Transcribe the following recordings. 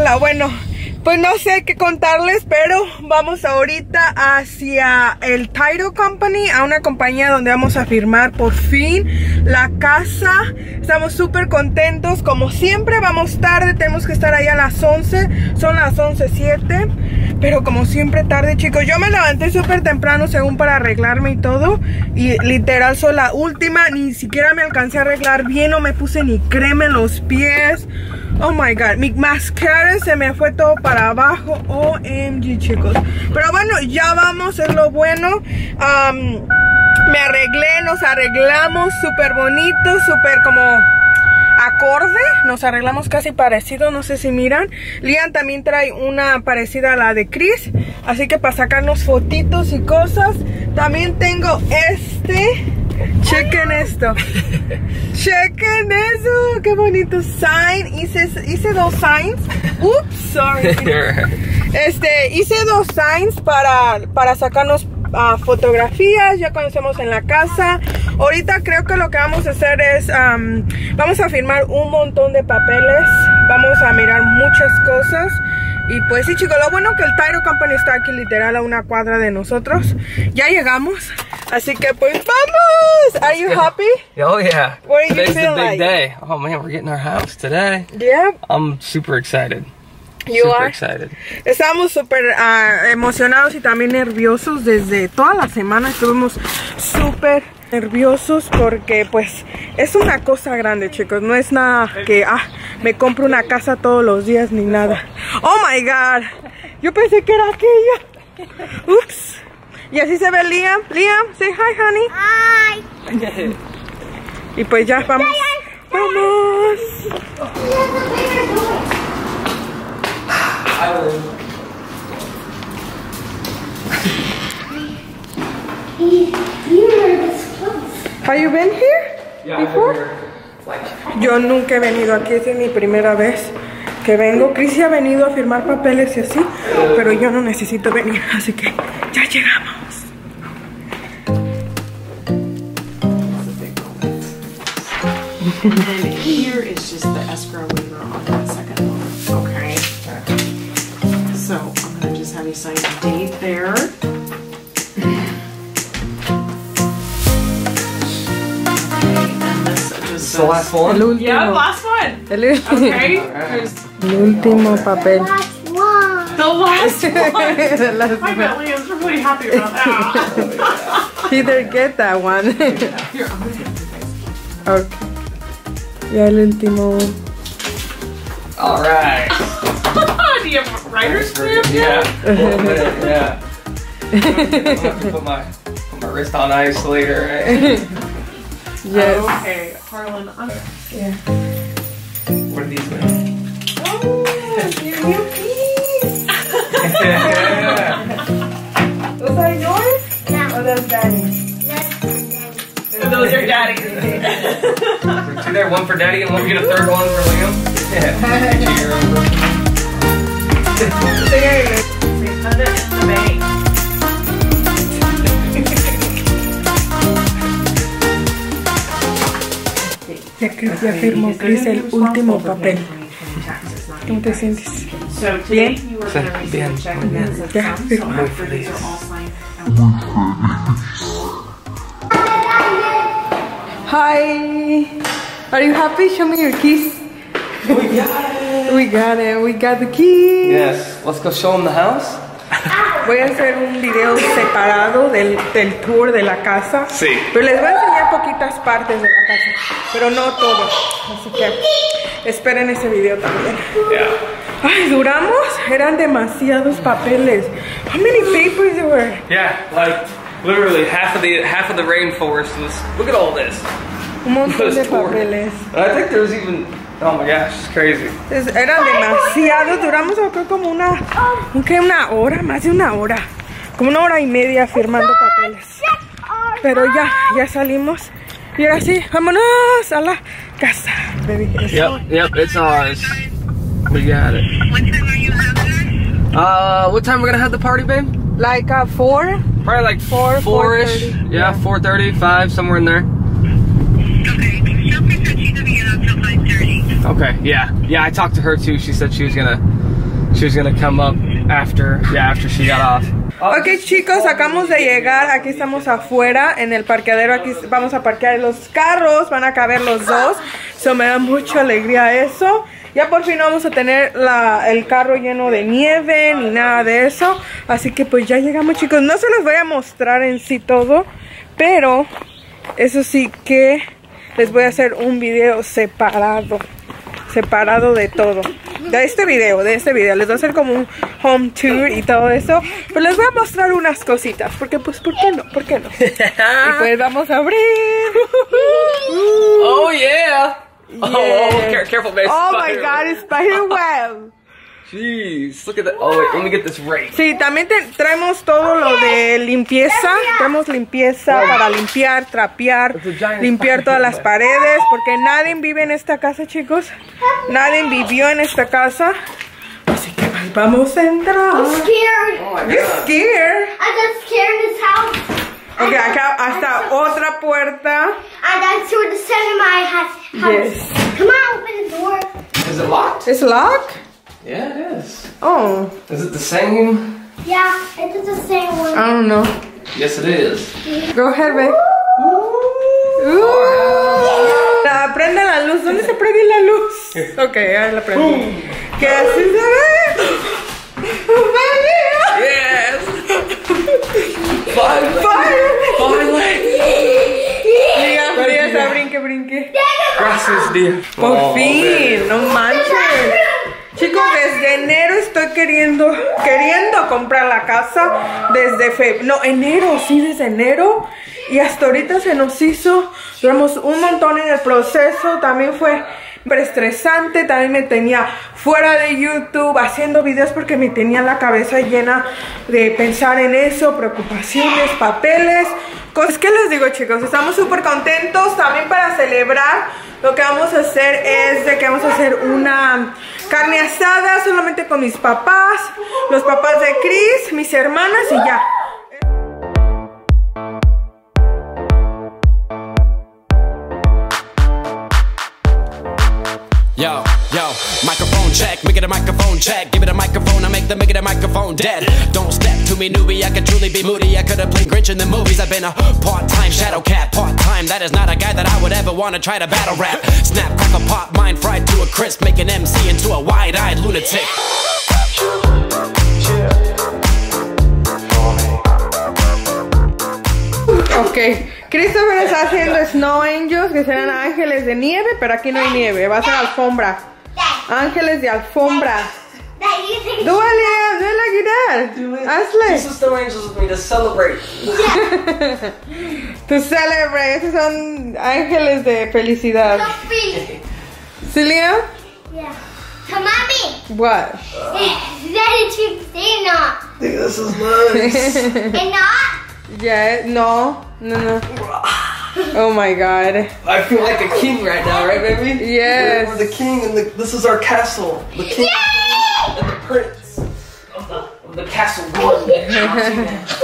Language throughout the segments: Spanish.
Hola, bueno, pues no sé qué contarles, pero vamos ahorita hacia el Title Company, a una compañía donde vamos a firmar por fin la casa. Estamos súper contentos, como siempre vamos tarde, tenemos que estar ahí a las 11, son las 11:07, pero como siempre tarde, chicos. Yo me levanté súper temprano según para arreglarme y todo, y literal soy la última, ni siquiera me alcancé a arreglar bien, no me puse ni crema en los pies. Oh my god, mi mascara se me fue todo para abajo. OMG, chicos. Pero bueno, ya vamos, es lo bueno. Me arreglé, nos arreglamos súper bonito, súper como acorde. Nos arreglamos casi parecido, no sé si miran. Liam también trae una parecida a la de Chris, así que para sacarnos fotitos y cosas. También tengo este. Chequen esto. Chequen eso. Qué bonito sign. Hice dos signs. Oops, sorry. Hice dos signs para sacarnos fotografías ya cuando estemos en la casa. Ahorita creo que lo que vamos a hacer es vamos a firmar un montón de papeles, vamos a mirar muchas cosas. Y pues sí, chicos, lo bueno que el Title Company está aquí literal a una cuadra de nosotros. Ya llegamos, así que pues ¡vamos! Are you happy? Oh yeah. What do you Today's feel the big like? day. Oh man, we're getting our house today. Yeah. I'm super excited. You super are? excited. Estamos súper emocionados y también nerviosos. Desde toda la semana estuvimos súper nerviosos porque pues es una cosa grande, chicos. No es nada que me compro una casa todos los días ni nada. Oh my god, yo pensé que era aquella. Ups. Y así se ve Liam. Liam, say hi, honey. Hi. Y pues ya vamos. Vamos. Have you been here before? Yo nunca he venido aquí, esta es mi primera vez que vengo. Chris ha venido a firmar papeles y así, pero yo no necesito venir, así que ya llegamos. And then here is just the escrow waiver on that second one. Okay. So I'm gonna just have you sign the date there. This is the last one? El último. Yeah, last one. Okay. There's El último papel. the last one. The last I bet Liam's really happy about that. He didn't get that one. Here, I'm gonna get this. Okay. Ya el último. All right. Do you have a writer's stamp? Yeah. A little bit, yeah. I'm gonna have to put my wrist on ice later, right? Yes. Okay, Harlan. Yeah. What are these mean? Oh, your new keys. Yeah. Those are yours? No. Or that's Daddy's? Those are daddy's. So two there, one for Daddy and one get a third one for Liam. Yeah. They put it in the bank. Ya firmó Chris el último papel. ¿Cómo te sientes? So today you were Sí, going to receive bien, a check muy bien. that says Ya, some, so firmó. after these are all signed. Hi. Are you happy? Show me your keys. We got it. We got it. We got the keys. Yes. Let's go show them the house. Voy a hacer un video separado del tour de la casa. Sí. Pero les voy a enseñar poquitas partes de la casa, pero no todo. Así que esperen ese video también. Yeah. Ay, duramos. Eran demasiados papeles. How many papers there were? Yeah, like literally half of the rainforest was. Look at all this. Un montón de Was torn. papeles. And I think there was even. Oh my gosh, it's crazy. Eran demasiados. Duramos yo creo como una hora, más de una hora. Como una hora y media firmando papeles. Pero ya salimos. Y ahora sí, vámonos a la casa. Baby, Yep, it's ours. We got it. What time are you having it? What time we gonna have the party, babe? like 4. Probably like 4-ish. 4:30. Yeah, 4:30, 5, somewhere in there. Okay. Shelby said she's gonna be out till 5:30. Okay, yeah. Yeah, I talked to her too. She said she was gonna She was gonna come up after she got off. Ok, chicos, acabamos de llegar. Aquí estamos afuera en el parqueadero. Aquí vamos a parquear los carros. Van a caber los dos. So me da mucha alegría eso. Ya por fin no vamos a tener el carro lleno de nieve ni nada de eso. Así que pues ya llegamos, chicos. No se los voy a mostrar en sí todo, pero eso sí que les voy a hacer un video separado de todo. De este video. Les voy a hacer como un home tour y todo eso. Pero les voy a mostrar unas cositas. Porque pues, ¿por qué no? ¿Por qué no? Y pues vamos a abrir. Oh yeah. Yes. Oh, careful, babe. Oh my God, it's spiderweb. Jeez, look at that. Oh wait, let me get this right. Sí, también traemos todo lo de limpieza. Traemos limpieza para limpiar, trapear, limpiar todas las paredes. Porque nadie vive en esta casa, chicos. Nadie vivió en esta casa. Así que pues, vamos a entrar. I'm scared. Oh my God. You're scared. I got scared in this house. Ok, acá hasta otra puerta. I got to the center of my house. Yes. Come on, open the door. Is it locked? It's locked? Yeah, it is. Oh, Is it the same? Yeah, it's the same one. I don't know. Yes, it is. Go ahead, babe. Prende la luz. ¿Dónde se prende la luz? Ok, ahí la prendo. ¿Qué así se ve? Yes. Finally. Diga, brinque. Gracias, dear. Por fin, no manches. Chicos, desde enero estoy queriendo comprar la casa. Desde enero, sí, desde enero. Y hasta ahorita se nos hizo. Duramos un montón en el proceso. También fue estresante. También me tenía fuera de YouTube haciendo videos porque me tenía la cabeza llena de pensar en eso, preocupaciones, papeles. Cosas que les digo, chicos, estamos súper contentos. También para celebrar, lo que vamos a hacer es de que vamos a hacer una carne asada solamente con mis papás, los papás de Chris, mis hermanas y ya. Yo, microphone check, make it a microphone check. Give it a microphone, I make it a microphone dead. Don't step to me, newbie, I could truly be moody. I could have played Grinch in the movies. I've been a part-time shadow cat, part-time. That is not a guy that I would ever want to try to battle rap. Snap, crackle, pop, mind fried to a crisp. Make an MC into a wide-eyed lunatic. Ok, Christopher está haciendo snow angels, que serán ángeles de nieve, pero aquí no hay nieve, va a ser alfombra. Ángeles de alfombra. Dúale a quitar. Hazle. This is the angels with me to celebrate. To celebrate. Esos son ángeles de felicidad. Sophie. Celia? Yeah. Come on, me. What? That you say not. Dude, this is nice. And not. Yeah, no. Oh my God. I feel like a king right now, right, baby? Yes. We're the king, and this is our castle. The king and the prince of the castle garden.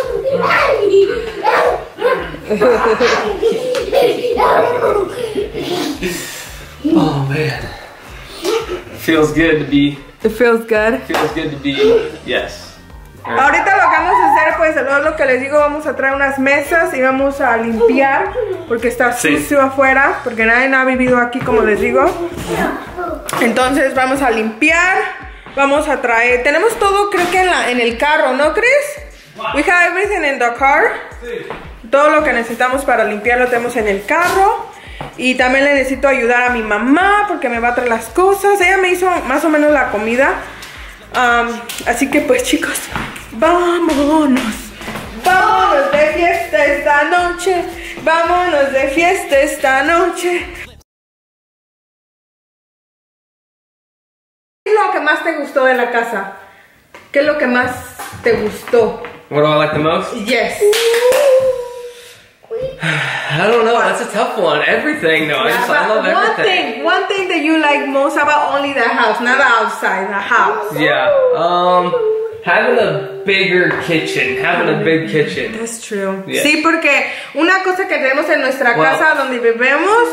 Oh man, feels good to be. It feels good. Feels good to be. Yes. Ahorita lo que vamos a hacer, pues, es lo que les digo, vamos a traer unas mesas y vamos a limpiar porque está sucio afuera, porque nadie ha vivido aquí, como les digo. Entonces vamos a limpiar, vamos a traer, tenemos todo, creo que en el carro, ¿no, Chris? We have everything in the car. Todo lo que necesitamos para limpiar lo tenemos en el carro. Y también le necesito ayudar a mi mamá porque me va a traer las cosas. Ella me hizo más o menos la comida. Así que pues, chicos, vámonos de fiesta esta noche. Vámonos de fiesta esta noche. ¿Qué es lo que más te gustó de la casa? ¿Qué es lo que más te gustó? What do I like the most? Yes. I don't know. That's a tough one. Everything, though. I love everything. One thing that you like most about only the house, not the outside, the house. Yeah. Having a bigger kitchen. Having a big kitchen. That's true. Yeah. Sí, porque una cosa que tenemos en nuestra casa donde vivimos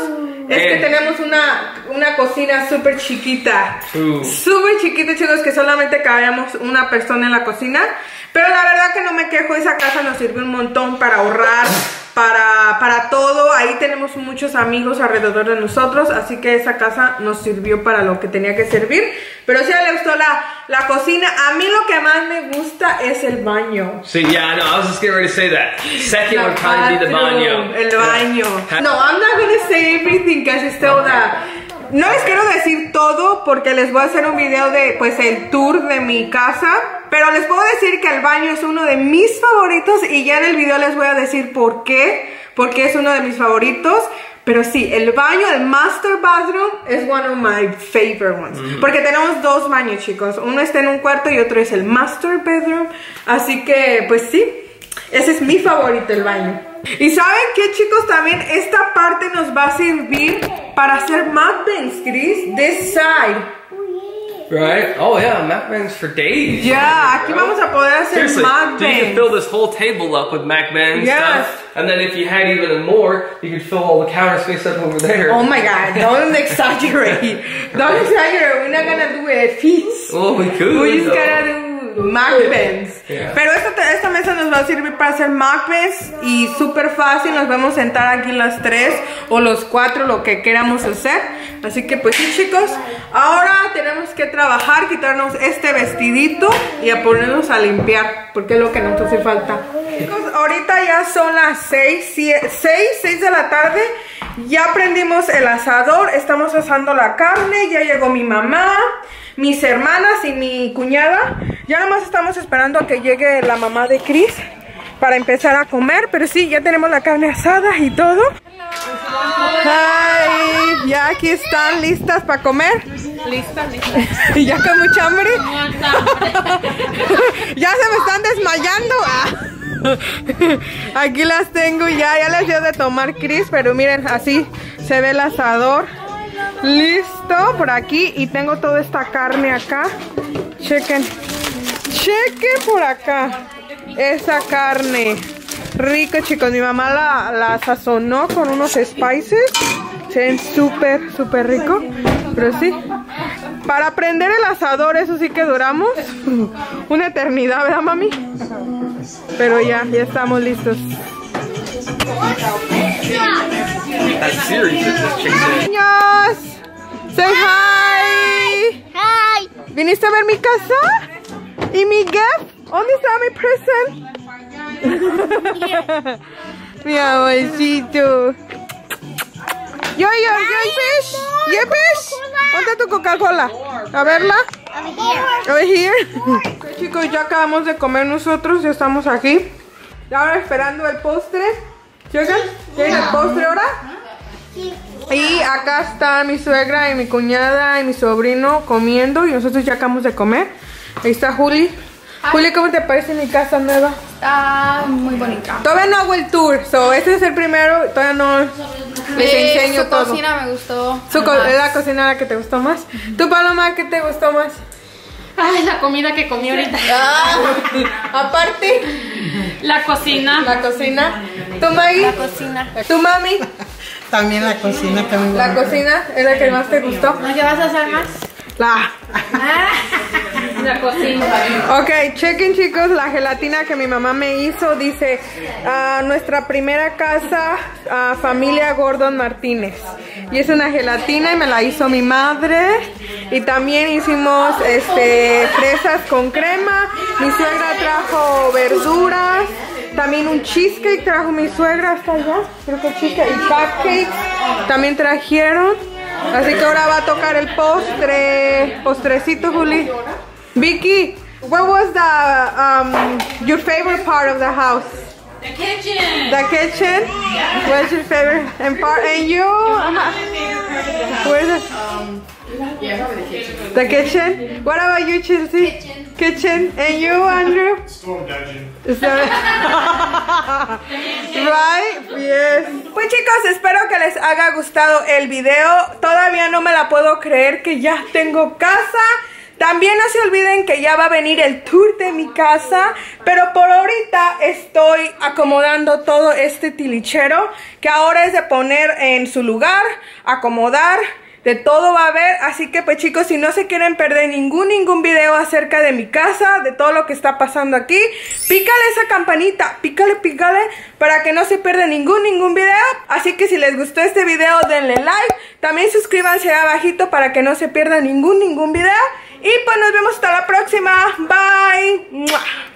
es que tenemos una cocina súper chiquita. Súper chiquita, chicos, que solamente cabíamos una persona en la cocina. Pero la verdad que no me quejo, esa casa nos sirve un montón para ahorrar, para todo. Ahí tenemos muchos amigos alrededor de nosotros, así que esa casa nos sirvió para lo que tenía que servir. Pero sí le gustó la cocina. A mí lo que más me gusta es el baño. See, yeah, no, I was just getting ready to say that. Second would probably be the baño. El baño. No, I'm not gonna say everything, because it's still no les quiero decir todo porque les voy a hacer un video de, pues, el tour de mi casa. Pero les puedo decir que el baño es uno de mis favoritos y ya en el video les voy a decir por qué. Porque es uno de mis favoritos. Pero sí, el baño, el master bathroom es one of my favorite ones. Porque tenemos dos baños, chicos. Uno está en un cuarto y otro es el master bedroom. Así que, pues sí, ese es mi favorito, el baño. Y ¿saben qué, chicos? También esta parte nos va a servir para hacer mukbangs, Chris. This side. Right? Oh yeah, mukbangs for days. Yeah, aquí vamos a poder hacer mukbangs. So you can fill this whole table up with mukbang yes. stuff. And then if you had even more, you could fill all the counter space up over there. Oh my God, don't exaggerate. Don't exaggerate, we're not gonna do it feats. Oh, we could. We're just gonna do mukbangs. Yeah. Pero esta mesa nos va a servir para hacer mukbangs y súper fácil, nos vamos a sentar aquí las 3 o los 4, lo que queramos hacer. Así que pues sí, chicos, ahora tenemos que trabajar, quitarnos este vestidito y a ponernos a limpiar, porque es lo que nos hace falta. Chicos, ahorita ya son las 6 de la tarde. Ya prendimos el asador, estamos asando la carne, ya llegó mi mamá, mis hermanas y mi cuñada. Ya nomás estamos esperando a que llegue la mamá de Chris para empezar a comer. Pero sí, ya tenemos la carne asada y todo. Ay, ya aquí están listas para comer. Lista. Ya con mucha hambre. Ya se me están desmayando. Aquí las tengo ya les dio de tomar Chris, pero miren, así se ve el asador listo por aquí. Y tengo toda esta carne acá. Chequen por acá esa carne. Rico, chicos, mi mamá la sazonó con unos spices. Se ven súper rico. Pero sí, para prender el asador, eso sí que duramos una eternidad, ¿verdad, mami? Pero ya estamos listos. Niños, say hi. Hi. ¿Viniste a ver mi casa? ¿Y mi gift? ¿Dónde está mi present? Mi amorcito. Yo, fish. ¿Dónde está tu Coca-Cola? A verla. Over here. Okay, chicos, ya acabamos de comer nosotros, ya estamos aquí. Ahora esperando el postre. ¿Llegan? ¿Llega el postre ahora? Y acá está mi suegra y mi cuñada y mi sobrino comiendo. Y nosotros ya acabamos de comer. Ahí está Juli. Juli, ¿cómo te parece mi casa nueva? Está muy bonita. Todavía no hago el tour, este es el primero. Todavía no les enseño todo. Su cocina me gustó. ¿Es la cocina la que te gustó más? ¿Tú, Paloma, qué te gustó más? Ay, la comida que comí ahorita. Aparte, la cocina. la cocina. ¿Tú, Maggie? La cocina. ¿Tú, mami? También la cocina, también. La cocina es la que más te gustó. ¿No qué vas a hacer más? La cocina. Ok, chequen, chicos, la gelatina que mi mamá me hizo. Dice, nuestra primera casa, familia Gordon Martínez. Y es una gelatina y me la hizo mi madre. Y también hicimos fresas con crema. Mi suegra trajo verduras. También un cheesecake trajo mi suegra hasta allá. Creo que cheesecake y cupcakes también trajeron. Así que ahora va a tocar el postrecito, Juli. Vicky, what was your favorite part of the house? The kitchen. The kitchen? What's your favorite part? And you? Where's it? Yeah, probably the kitchen. The kitchen? What about you, Chelsea? Kitchen. And you, Andrew? Storm dungeon. Right? Yes. Pues chicos, espero que les haya gustado el video. Todavía no me la puedo creer que ya tengo casa. También no se olviden que ya va a venir el tour de mi casa, pero por ahorita estoy acomodando todo este tilichero, que ahora es de poner en su lugar, acomodar, de todo va a haber. Así que pues chicos, si no se quieren perder ningún video acerca de mi casa, de todo lo que está pasando aquí, pícale esa campanita, pícale para que no se pierda ningún video. Así que si les gustó este video, denle like, también suscríbanse ahí abajito para que no se pierda ningún video. Y pues nos vemos hasta la próxima, bye.